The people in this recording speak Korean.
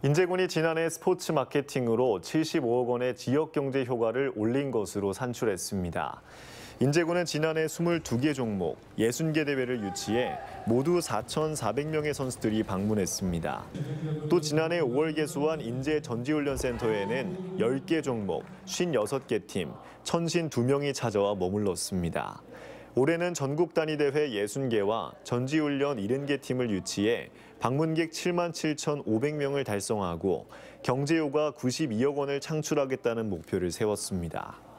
인제군이 지난해 스포츠 마케팅으로 75억 원의 지역 경제 효과를 올린 것으로 산출했습니다. 인제군은 지난해 22개 종목, 60개 대회를 유치해 모두 4,400명의 선수들이 방문했습니다. 또 지난해 5월 개소한 인제 전지훈련센터에는 10개 종목, 56개 팀, 천신 2명이 찾아와 머물렀습니다. 올해는 전국 단위 대회 60개와 전지훈련 70개 팀을 유치해 방문객 7만 7,500명을 달성하고 경제효과 92억 원을 창출하겠다는 목표를 세웠습니다.